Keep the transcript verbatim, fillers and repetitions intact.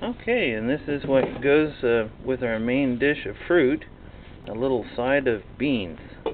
Okay, and this is what goes uh, with our main dish of fruit, a little side of beans.